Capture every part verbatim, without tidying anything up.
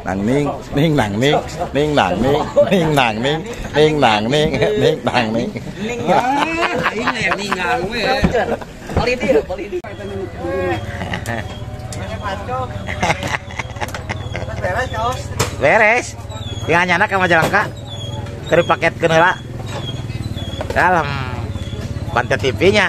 nang ning ning nang ning ning nang ning ning nang ning ning nang ning ning nang ning ini yang ningang we kali dia kali dia beres tinggal nyana ke Majalengka keur dipaketkeun heula dalam konten T V-nya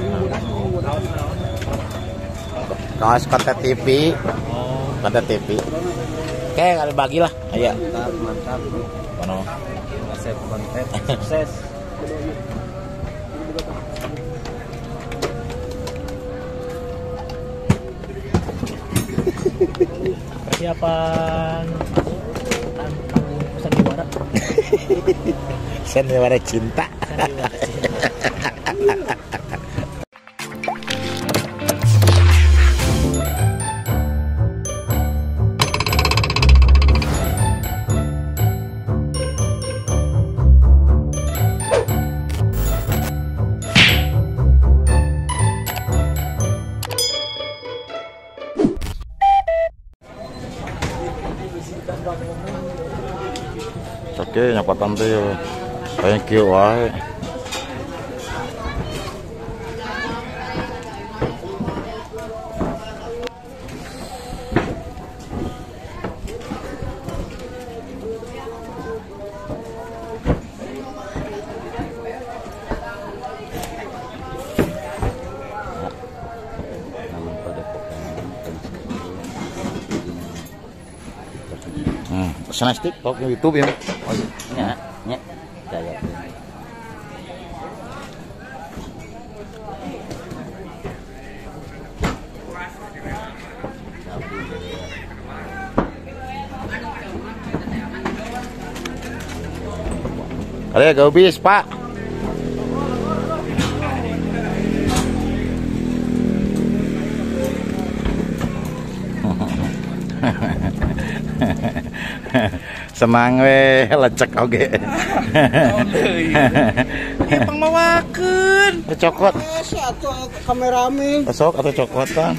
kaos konten T V konten T V oke kali bagilah ayo mantap mantap kono resep konten sukses persiapan sandiwara sandiwara cinta oke nyapatan teh thank you wae Snastik tok YouTube ya. Oh nya nya daya. Ada gobis, Pak. Senang we lecek oge. Ieu pangmawakeun. Cokot. Si atuh kameramen. Besok atau cokotan.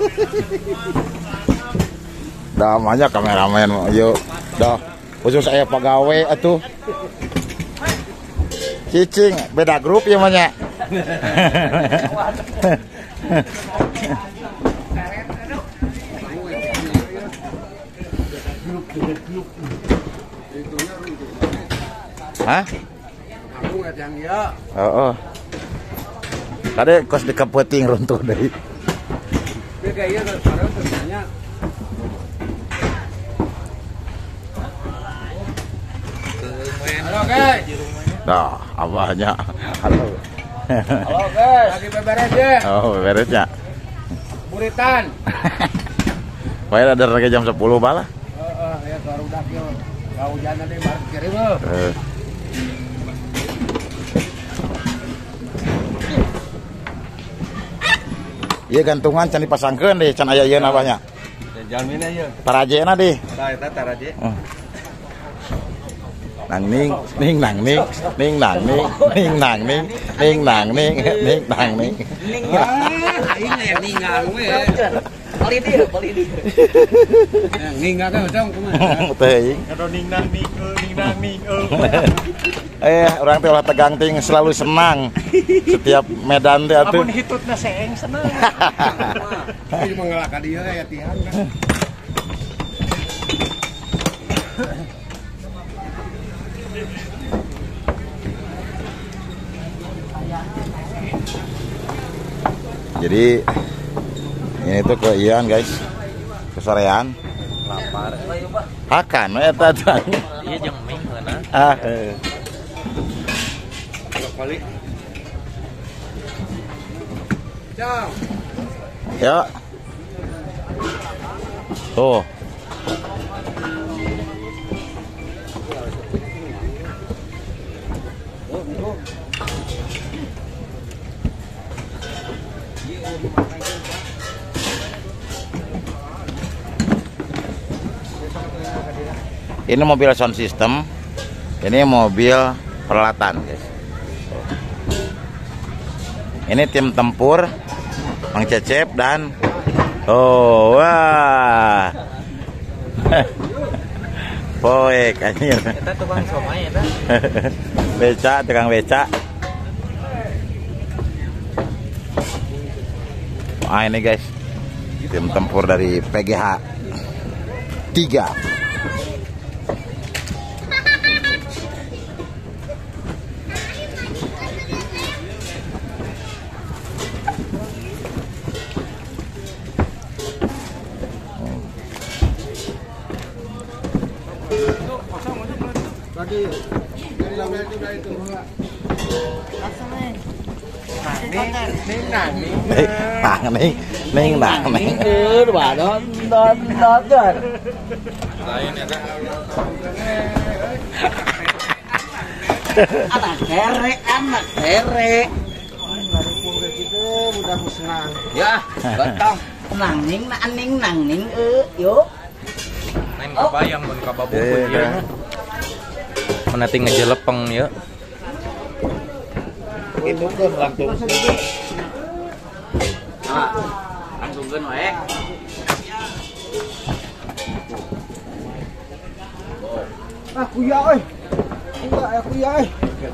Dah aja kameramen yuk. Dah khusus saya pegawai atuh. Cicing beda grup ya manya. Hah? Aku nggak yang ya. Oh, oh. Tadi kos di kepeting runtuh dari. Bega iya kalau ternyata. Halo guys. Dah, abahnya. Halo. Halo guys. Lagi beberes ya. Oh, beresnya. Buritan. Bae ada lagi jam sepuluh bala. Heeh, ya baru dak yo. Kaujan tadi baru kirim lo. Eh. Iya gantungan can dipasangkeun deh can aya ieu abahnya. Jalmina ieu. Tarajena deh. Tah eta taraje. Nang ning ning nang ning ning nang ning ning nang ning ning nang ning ning nang ning. Ah, ini yang ningang we. Kali dia, kali dia. Yang ningang kan dong kumaha. Teuing. kalau ning nang ning ning nang ning Eh, orang teh ulah tegang ting selalu senang. Setiap medan teh atuh. amun hitutna seeng senang Ini mengelak ka dia ya tihan kan. Jadi ini tuh ke Ian guys, kesorean. lapar Akan eta tah. iya jeung ming heuna Ah. Eh. Kali. Ciao. Ya. Tuh. Ini mobil sound system, ini mobil peralatan, guys. Ini tim tempur, Mang Cecep dan oh wah, Poek anjir. Eta tukang somai eta. Beca, tukang beca. Ah ini guys, tim tempur dari P G H tiga. Nang ning ning nang ning Ừ, bà đó đó đó rồi. Lain eta. Anak kere, anak kere. Ya, gotong. Nang ning nang ning nang ning ư, yuk. Lain kebayang mun kababukun ieu. Mana ting ngejelepeng ya. Itu kan langsung. Ah, langsungkeun wae. Ah, kuya euy. Kuya, eh kuya euy.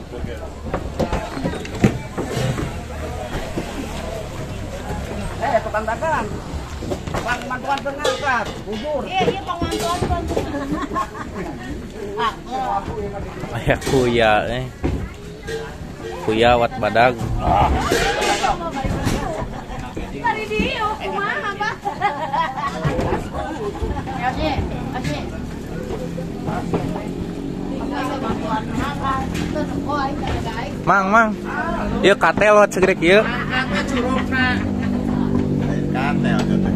Eh, tukang dagang. Bang bantuan pengangkat, bubur. Iya, iya pengantuan Aya kuya eh. Kuya wat badag. Dari dia, kumaha, Pak? Oke, oke. Mang, mang. Ieu katel wat segrek ieu. Katel gitu.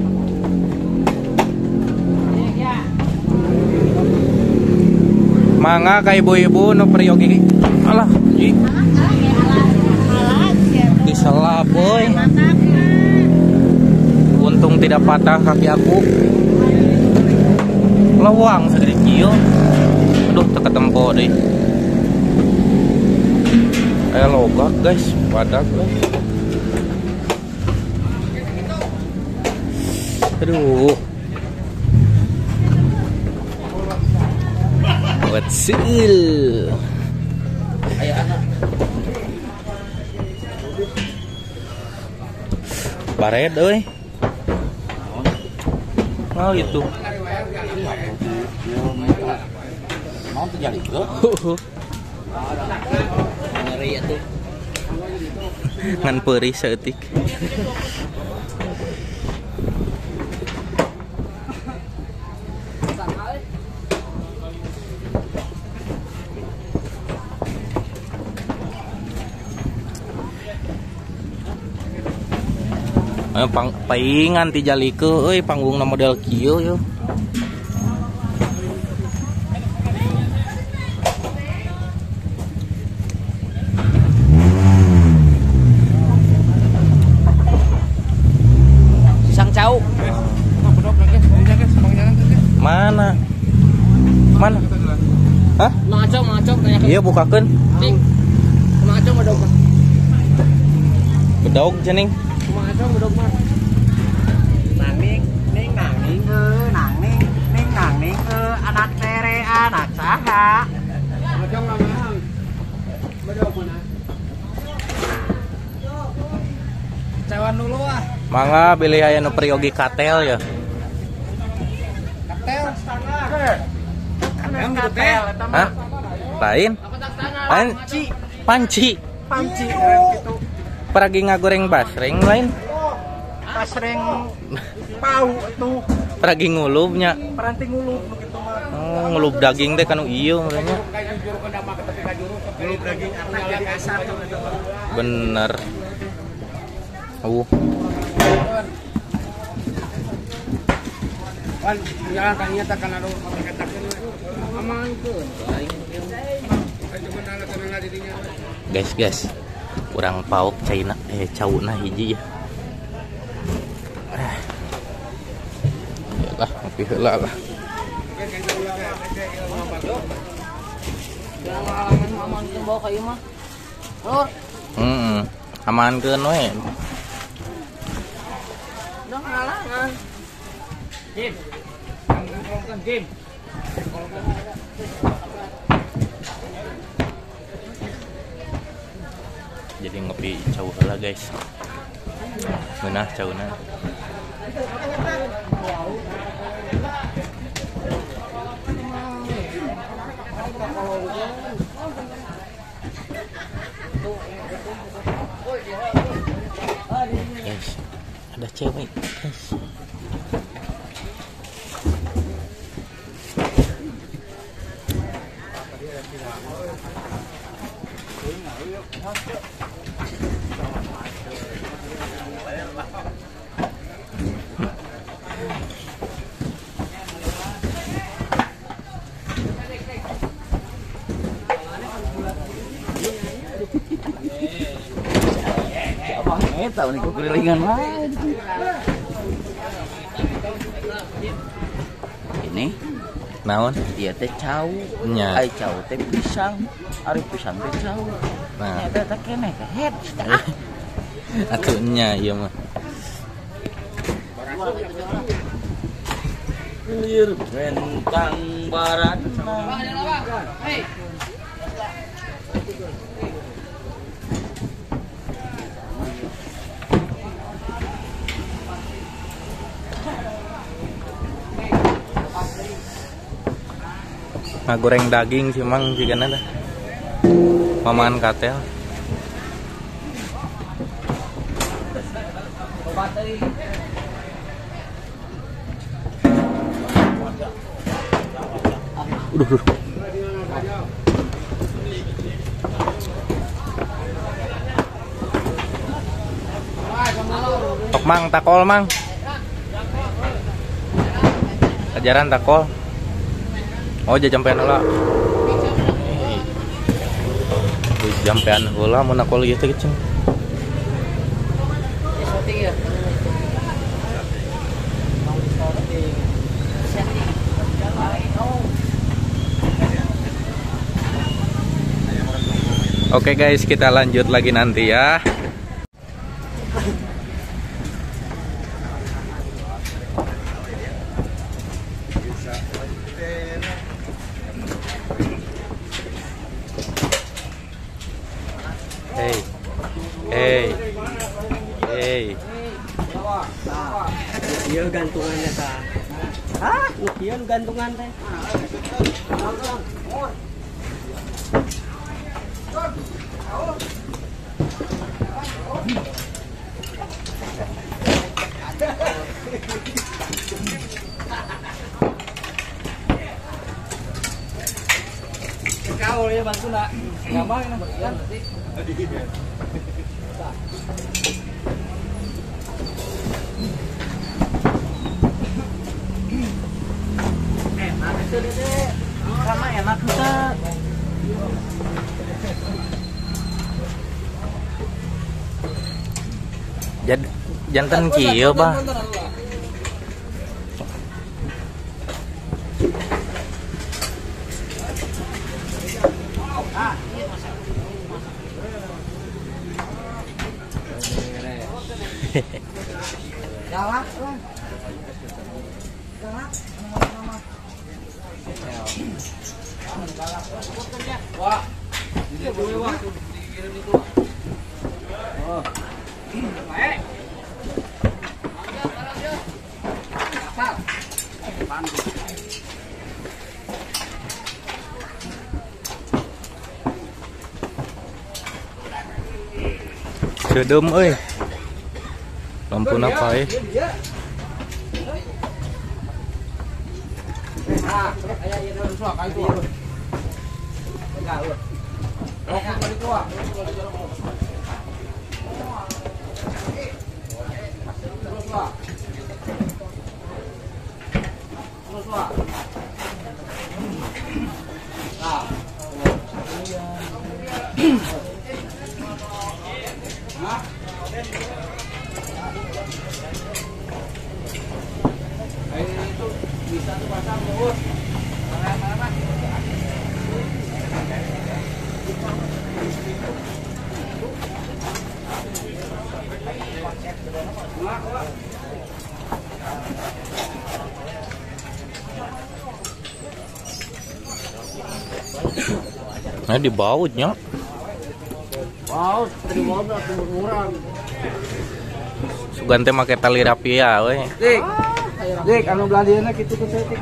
Mangga ka ibu-ibu nu periogi. Alah, ji. Diselap boy. Untung tidak patah kaki aku. Lawang segede kieu. Aduh, teu ketempo deui. Aya logak guys, badak guys. Aduh. Wetsil. Ayo anak. Baret euy. Oh itu. Mau terjadi ke? Ngeri atuh. Ngan peurih saeutik. Eh, pang paingan ti jalikeun euy panggungna model kieu yo. Sang cau. Mana? Mana? Hah? Mangacong, mangacong kayak Iya bukakeun. ning. Mangacong bedog mah. Bedog cening. Mangacong bedog mah. Nang ning, ning nang ning ư, nang ning, ning nang ning ư, anak tere, anak saha. Mangacong lah mang. Bedog mana? Cawan dulu ah. Mangga pilih aya nu periogi katel ya. Katel setengah. Yang katel eta mah. Hah? Lain? Lain panci. Panci gitu. Peragi ngagoreng basreng lain. Pasreng pau itu Peragi ngulubnya. peranti ngulub begitu mah. Oh, ngulub daging teh kanu ieu ngeunya. Ngulub daging arna jadi asar gitu. Bener. Uh, Wan jalan tanya tak kana do katakeun amankeun. guys guys. Kurang pauk caina eh cauna hiji ya. Eh. Yalah, ngopi heula lah. Jangan ngalamin amankeun bawa ka ieu mah. Lur, Heeh. Amankeun we. udah ngalangan. Jim. Ngomongkeun Jim. Jadi ngopi jauh lah guys. Menah jauhna. Guys, ada cewek guys. Tahu nih kekelilingan lain. Ini Naon? dia teh cau, Nya. ai cau teh pisang, ari pisang teh cau. Nah, Eta teh keneh ke head. atunya ieu mah. Lir bentang barat. Nah, goreng daging sih mang jika nada mamangan katel. Udah, udah. Tok mang takol mang. Ajaran takol. Oh, jajampean heula. Jampean heula mun nakol ieu teh cenah. Oke guys, kita lanjut lagi nanti ya. Hey, hey, hey. Ieu gantungannya tah. Hah? Ieu gantungan teh. Kau ya bantu nak. Enggak mau kan. Enak itu deh. Sama enak kita. Jad jantan kieu bah. Galak. Wah. Ini boleh waktu dikirim itu. Oh. Baik. Kapal. Pandu. Sedem euy. Lampu apa ya? Bisa tuh pasang bos. Mana-mana. Nah, di bautnya. Wow, tadi mau kurang. Sugan teh make tali rapia we. Dik. Dik, anu belandiana kitu ku setik.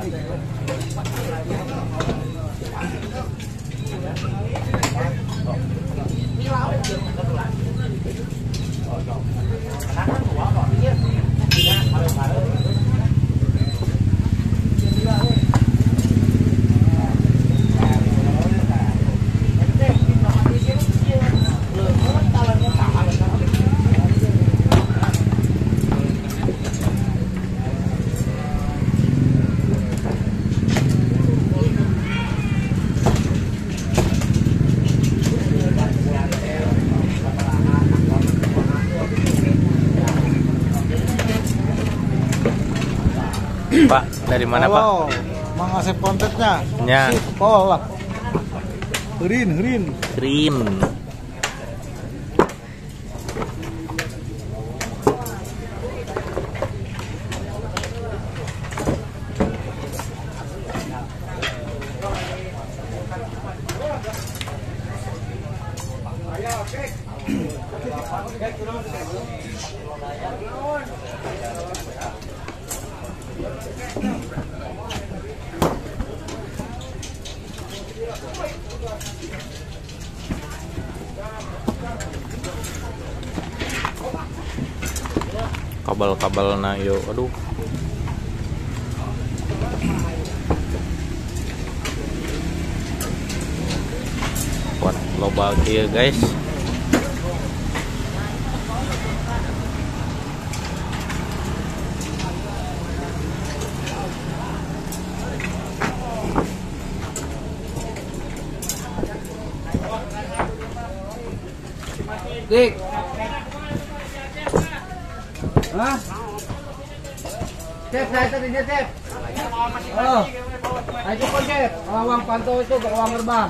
Pak, dari mana Pak? Oh, Mang Asep kontaknya. Ya. Oh lah. Green, green. Green. Kabel-kabel na yo, aduh. Buat loba kieu guys. Dik. Hah? Cep, saya tadinya cep. Oh, ayo kok cep. Awang pantau itu ke awang gerbang.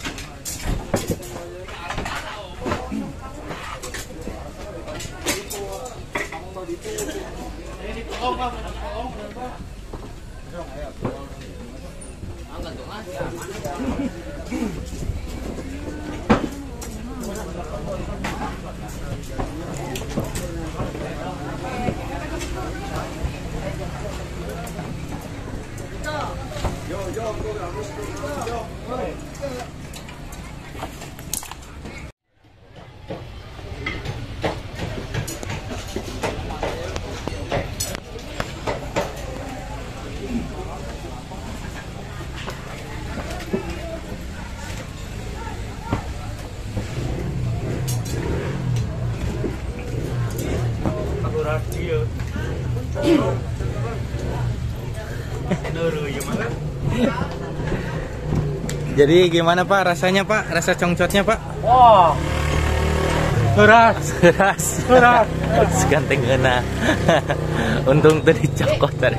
Jadi gimana Pak rasanya Pak? Rasa congcotnya Pak? Wah. Keras, Keras. keras. Seganteng euna. Untung tadi cokot tadi.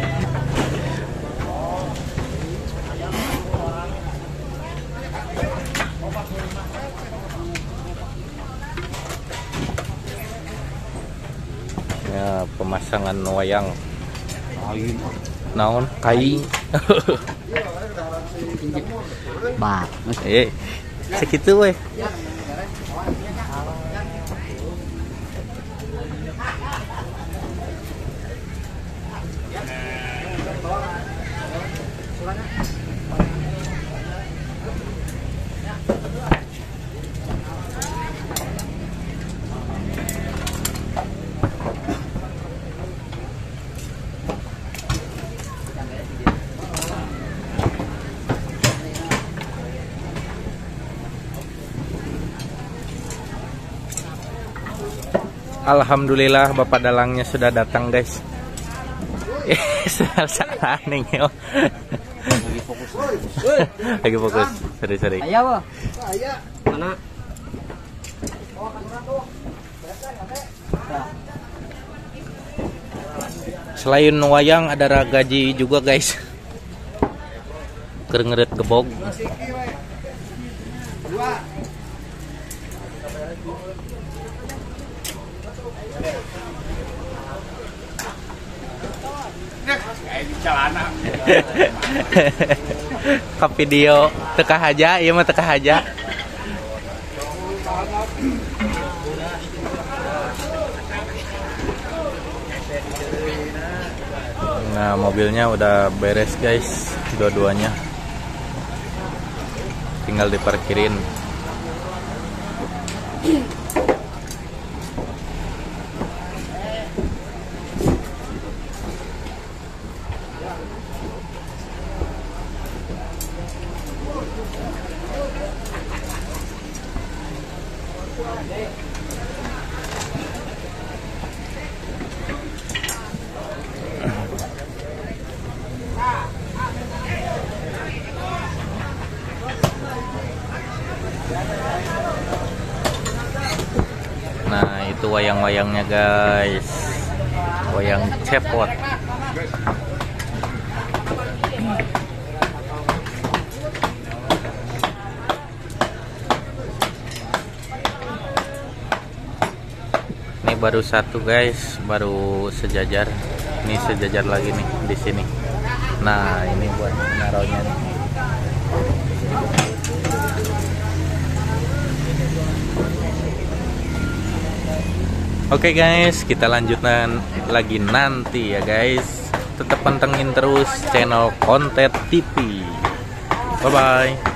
Ya, pemasangan wayang. Naon? Kain. Bah, Eh, segitu weh. Alhamdulillah Bapak dalangnya sudah datang guys. Salah nih yo. lagi fokus. Lagi fokus. Sorry sorry. Ayo, Bo. Mana? Selain wayang ada ragaji juga guys. Kerengeret gebog. Ke video. Teka aja, iya mah teka aja. Nah, mobilnya udah beres guys, dua-duanya. Tinggal diparkirin. Nah, itu wayang-wayangnya guys. Wayang cepot. Ini baru satu guys, baru sejajar. Ini sejajar lagi nih di sini. Nah, ini buat naruhnya nih. Oke guys, kita lanjutkan lagi nanti ya guys. Tetap pantengin terus channel Kontet T V. Bye bye.